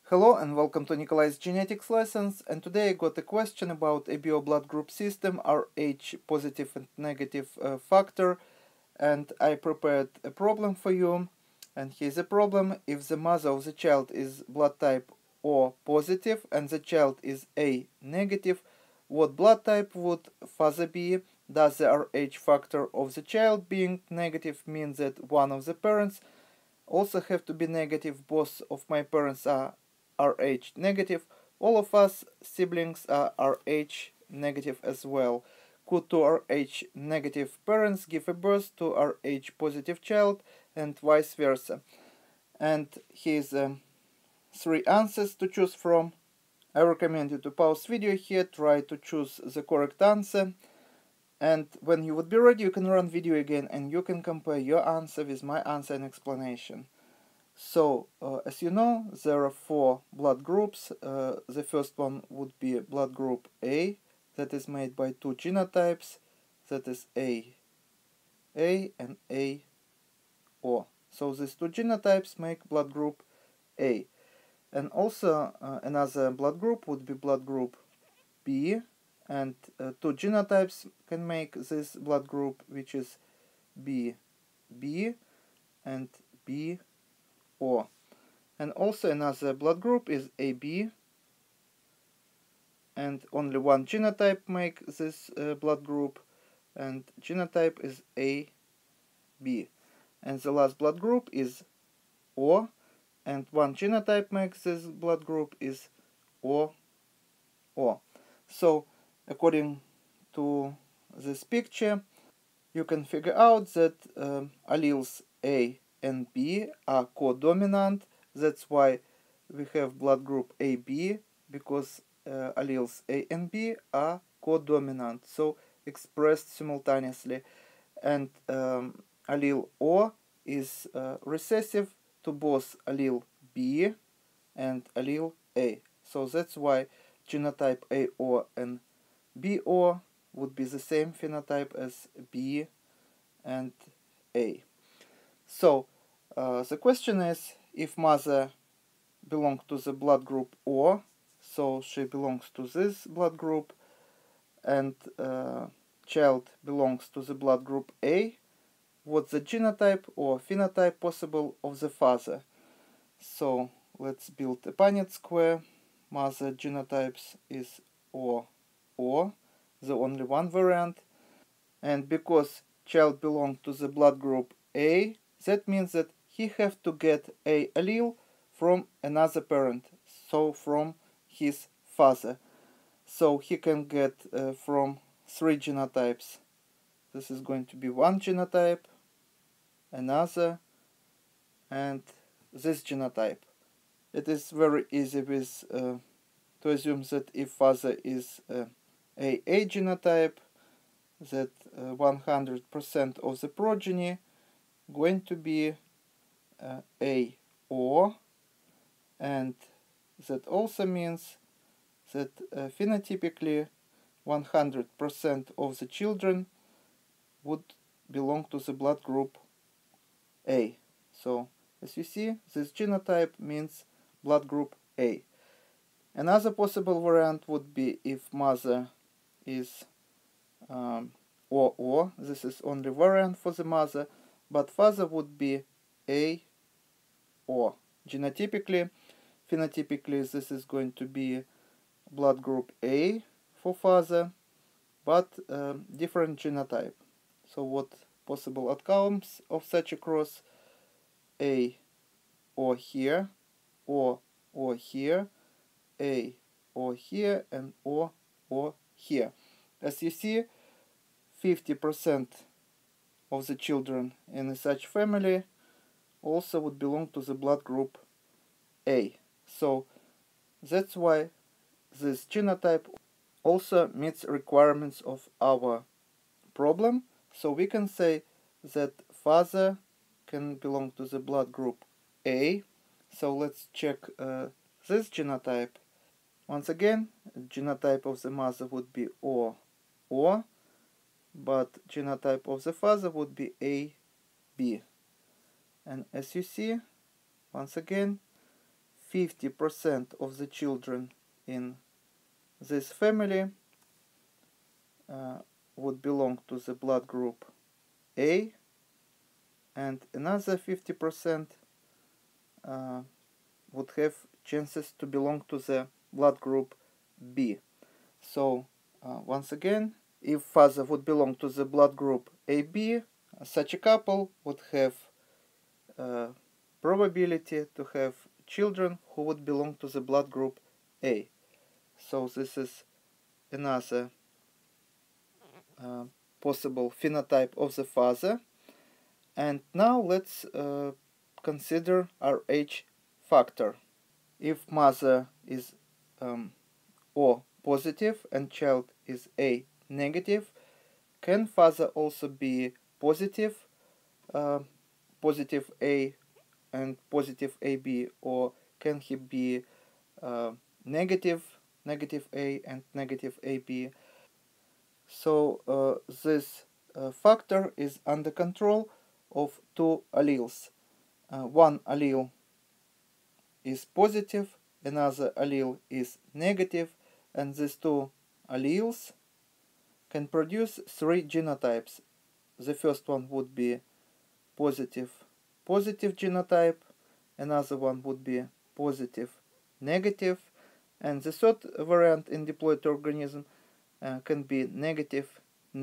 Hello and welcome to Nikolai's genetics lessons, and today I got a question about ABO blood group system, Rh positive and negative factor, and I prepared a problem for you. And here's a problem: if the mother of the child is blood type O positive and the child is A negative, what blood type would father be? Does the Rh factor of the child being negative mean that one of the parents also have to be negative? Both of my parents are Rh negative. All of us siblings are Rh negative as well. Could two Rh negative parents give a birth to Rh positive child and vice versa? And here's three answers to choose from. I recommend you to pause video here, try to choose the correct answer, and when you would be ready you can run video again and you can compare your answer with my answer and explanation. So, as you know, there are four blood groups. The first one would be blood group A, that is made by two genotypes, that is A and AO. So these two genotypes make blood group A. And also another blood group would be blood group B, and two genotypes can make this blood group, which is B and BO. And also another blood group is AB, and only one genotype make this blood group, and genotype is AB. And the last blood group is O, and one genotype makes this blood group is OO. So according to this picture, you can figure out that alleles A and B are codominant. That's why we have blood group AB, because alleles A and B are codominant, so expressed simultaneously. And allele O is recessive to both allele B and allele A. So that's why genotype AO and BO would be the same phenotype as B and A. So the question is, if mother belongs to the blood group O, so she belongs to this blood group, and child belongs to the blood group A, what's the genotype or phenotype possible of the father? So let's build a Punnett square. Mother genotypes is OO, the only one variant, and because child belongs to the blood group A, that means that he have to get a allele from another parent, so from his father. So he can get from three genotypes. This is going to be one genotype, another, and this genotype. It is very easy with to assume that if father is AA genotype, that 100% of the progeny going to be AO, and that also means that phenotypically 100% of the children would belong to the blood group A. So as you see, this genotype means blood group A. Another possible variant would be if mother is OO. This is only variant for the mother, but father would be AO. Genotypically, phenotypically, this is going to be blood group A for father, but different genotype. So what possible outcomes of such a cross? AO here, O here, AO here, and O here. As you see, 50% of the children in such family also would belong to the blood group A. So that's why this genotype also meets requirements of our problem. So we can say that father can belong to the blood group A. So let's check this genotype. Once again, genotype of the mother would be OO, but genotype of the father would be AB. And as you see, once again, 50% of the children in this family would belong to the blood group A, and another 50% would have chances to belong to the blood group B. So once again, if father would belong to the blood group AB, such a couple would have probability to have children who would belong to the blood group A. So this is another possible phenotype of the father. And now let's consider Rh factor. If mother is O positive and child is A negative, can father also be positive, positive A and positive AB, or can he be negative, negative A and negative AB? So this factor is under control of two alleles. One allele is positive, another allele is negative, and these two alleles can produce three genotypes. The first one would be positive genotype, another one would be positive negative, and the third variant in diploid organism can be negative.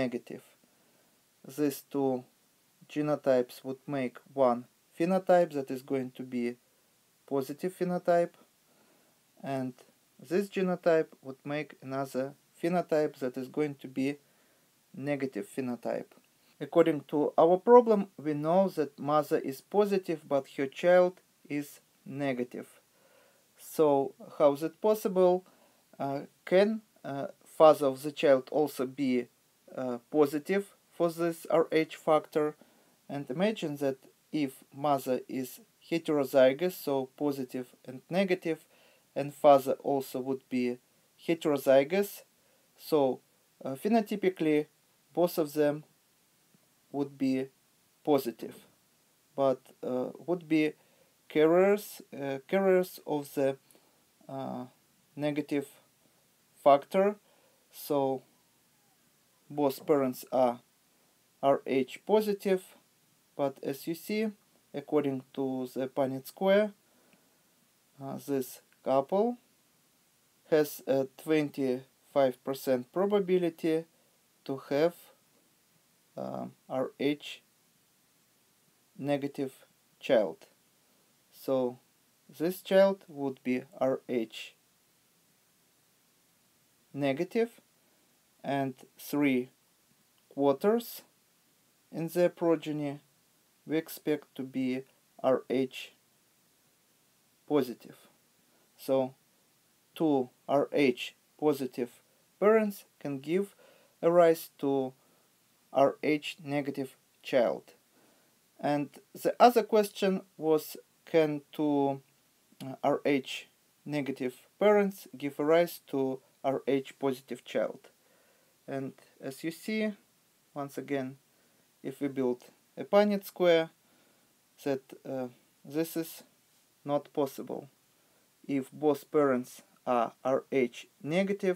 These two genotypes would make one phenotype that is going to be positive phenotype, and this genotype would make another phenotype that is going to be negative phenotype. According to our problem, we know that mother is positive but her child is negative. So how is it possible? Can father of the child also be positive for this Rh factor? And imagine that if mother is heterozygous, so positive and negative, and father also would be heterozygous, so phenotypically both of them would be positive, but would be carriers of the negative factor. So both parents are Rh positive, but as you see, according to the Punnett square, this couple has a 25% probability to have Rh negative child. So this child would be Rh negative, and 3/4 in their progeny we expect to be Rh positive. So two Rh positive parents can give a rise to Rh negative child. And the other question was, can two Rh negative parents give a rise to Rh positive child? And as you see, once again, if we build a Punnett square, that this is not possible. If both parents are Rh negative,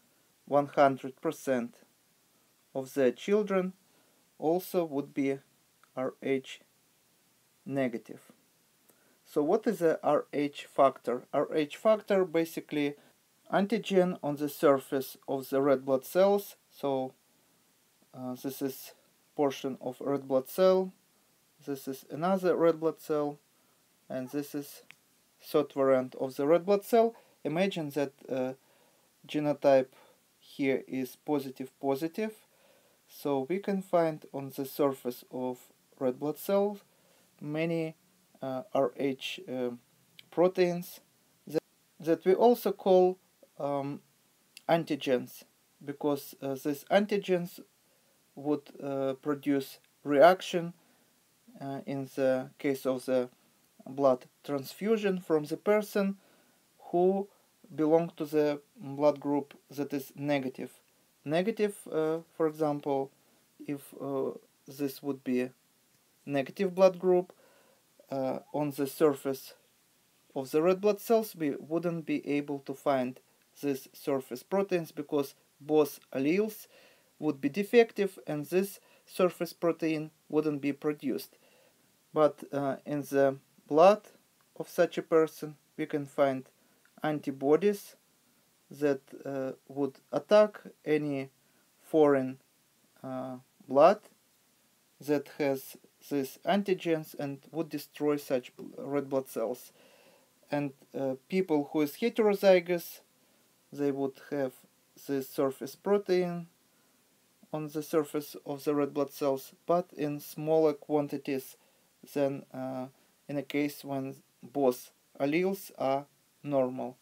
100% of their children also would be Rh negative. So what is a Rh factor? Rh factor basically antigen on the surface of the red blood cells. So this is portion of red blood cell, this is another red blood cell, and this is third variant of the red blood cell. Imagine that genotype here is positive. So we can find on the surface of red blood cells many Rh proteins that we also call antigens, because these antigens would produce reaction in the case of the blood transfusion from the person who belong to the blood group that is negative. For example, if this would be negative blood group, on the surface of the red blood cells, we wouldn't be able to find these surface proteins because both alleles would be defective and this surface protein wouldn't be produced. But in the blood of such a person, we can find antibodies that would attack any foreign blood that has these antigens and would destroy such red blood cells. And people who is heterozygous, they would have this surface protein on the surface of the red blood cells, but in smaller quantities than in a case when both alleles are normal.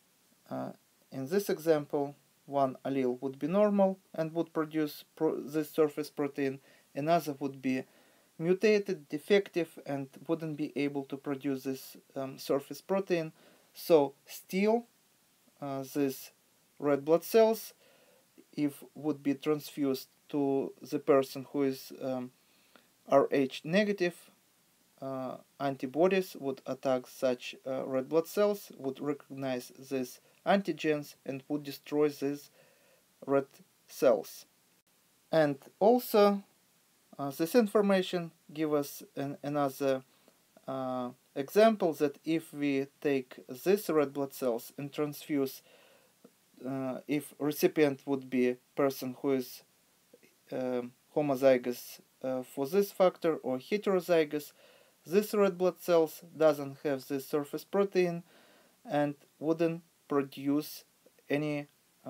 In this example, one allele would be normal and would produce this surface protein, another would be mutated, defective, and wouldn't be able to produce this surface protein. So still, these red blood cells, if would be transfused to the person who is Rh negative, antibodies would attack such red blood cells, would recognize these antigens, and would destroy these red cells. And also, this information gives us another example that if we take these red blood cells and transfuse, if recipient would be a person who is homozygous for this factor or heterozygous, this red blood cells doesn't have this surface protein and wouldn't produce any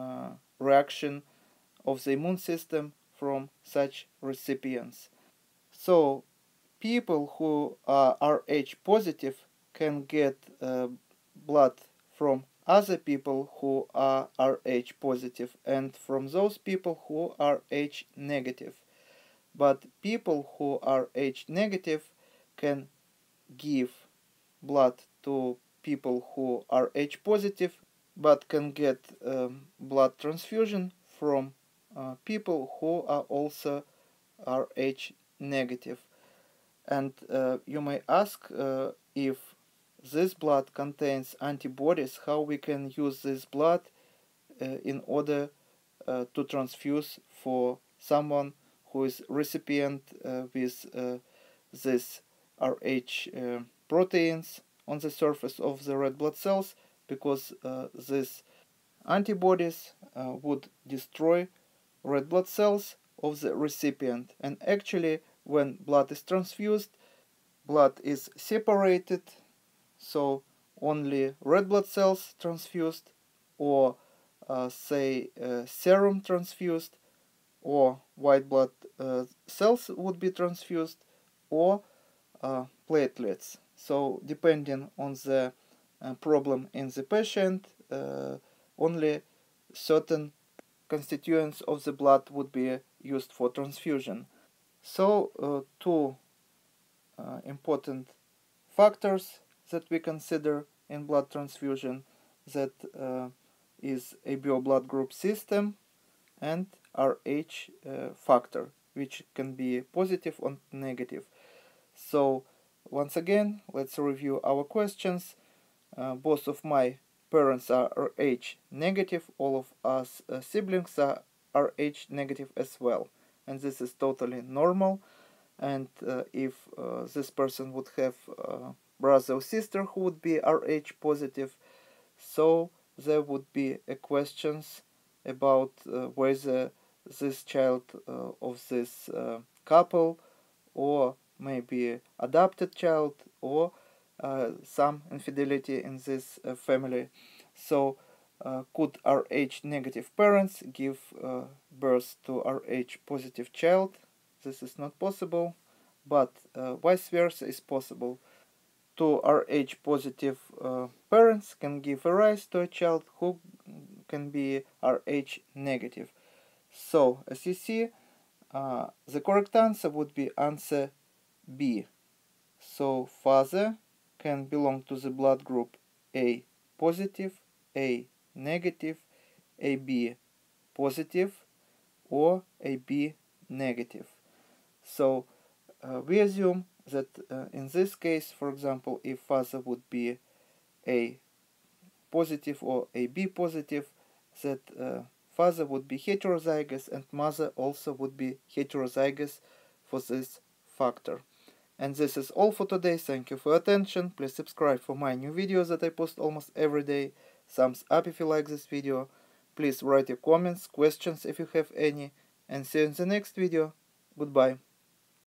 reaction of the immune system from such recipients. So people who are Rh positive can get blood from other people who are Rh positive and from those people who are Rh negative. But people who are Rh negative can give blood to people who are Rh positive, but can get blood transfusion from people who are also Rh negative. And you may ask if this blood contains antibodies, how we can use this blood in order to transfuse for someone who is recipient with this Rh proteins on the surface of the red blood cells, because these antibodies would destroy red blood cells of the recipient. And actually, when blood is transfused, blood is separated, so only red blood cells transfused, or say serum transfused, or white blood cells would be transfused, or platelets. So depending on the problem in the patient, only certain constituents of the blood would be used for transfusion. So two important factors that we consider in blood transfusion, that is ABO blood group system and Rh factor, which can be positive or negative. So once again, let's review our questions. Both of my parents are Rh negative, all of us siblings are Rh negative as well, and this is totally normal. And if this person would have brother or sister who would be Rh positive, so there would be questions about whether this child of this couple, or maybe adopted child, or some infidelity in this family. So could Rh negative parents give birth to Rh positive child? This is not possible, but vice versa is possible. Two Rh positive parents can give rise to a child who can be Rh negative. So as you see, the correct answer would be answer B. So father can belong to the blood group A positive, A negative, AB positive, or AB negative. So we assume that in this case, for example, if father would be A positive or AB positive, that father would be heterozygous and mother also would be heterozygous for this factor. And this is all for today. Thank you for your attention. Please subscribe for my new videos that I post almost every day. Thumbs up if you like this video. Please write your comments, questions if you have any. And see you in the next video. Goodbye.